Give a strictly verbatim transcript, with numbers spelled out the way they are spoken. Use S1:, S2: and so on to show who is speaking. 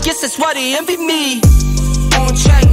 S1: Guess that's why they envy me. On track,